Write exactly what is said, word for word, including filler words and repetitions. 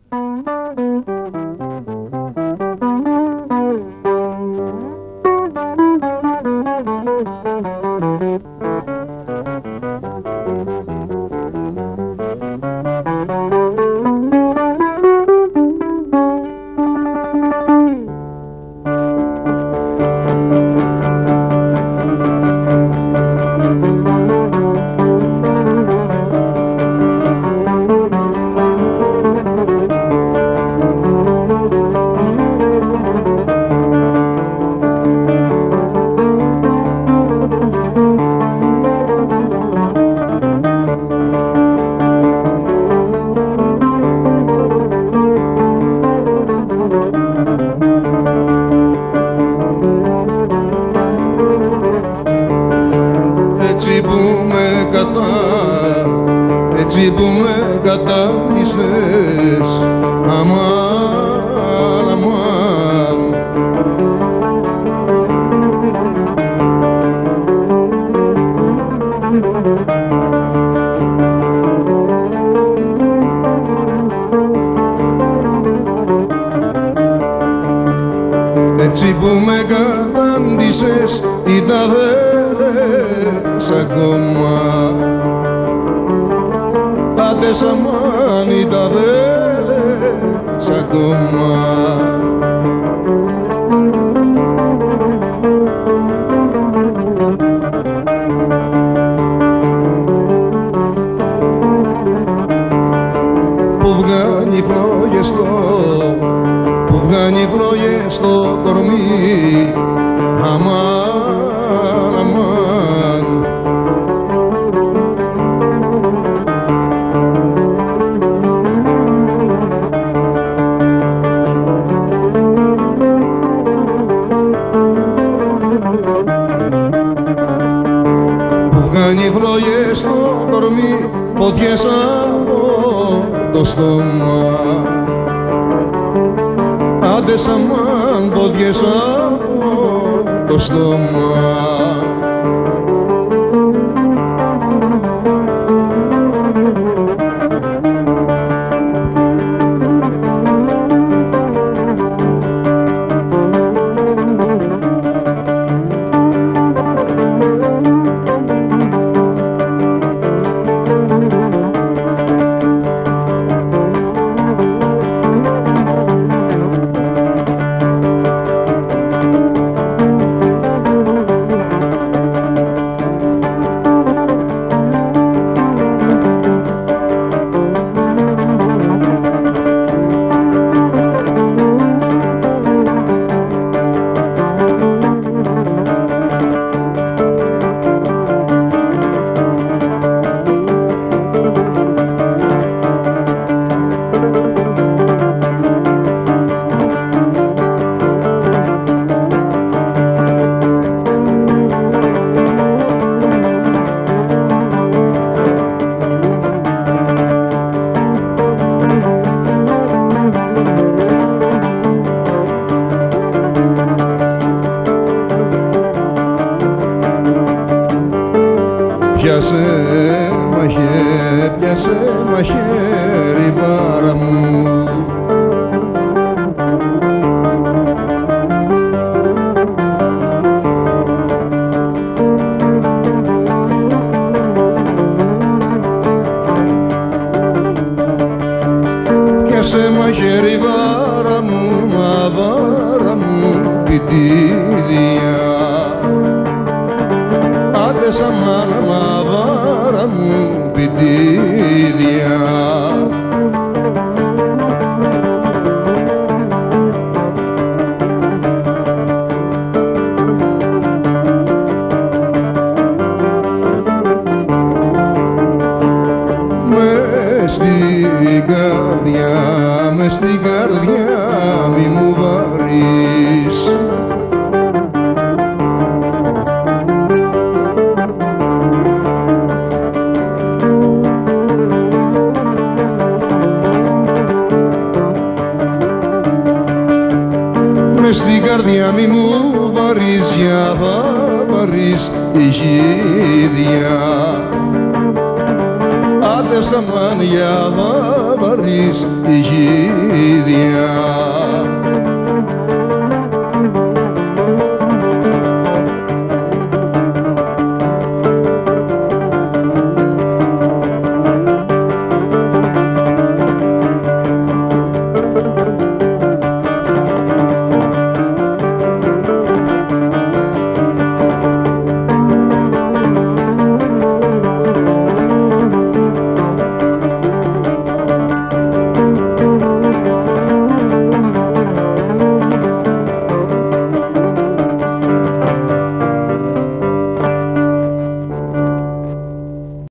Έτσι που με κατά, έτσι που με κατάντησες, αμάν, αμάν. Έτσι που με κατάντησες, ή τα θέλες ακόμα. Άντε σαμάν, ή τα θέλες ακόμα. Που βγάνει φλόγες στο, που βγάνει φλόγες στο κορμί, αμάν, αμάν. Που βγάνει φλόγες στο κορμί, φωτιές από το στόμα. Άντε σαμάν, φωτιές από το στόμα. Πιάσε μαχαίρι, πιάσε μαχαίρι βάρα μου. Πιάσε μαχαίρι βάρα μου, μα βάρα μου πιτίδια. Άντε σαμάν, μα βάρα μου πιτίδια. Μες στην καρδιά, μες στην καρδιά μη μου βαρείς. Μες στην καρδιά μη μου βαρείς, για θα βαρείς η γίδια. δε σαμάνια βαβαρείς τη γίδια.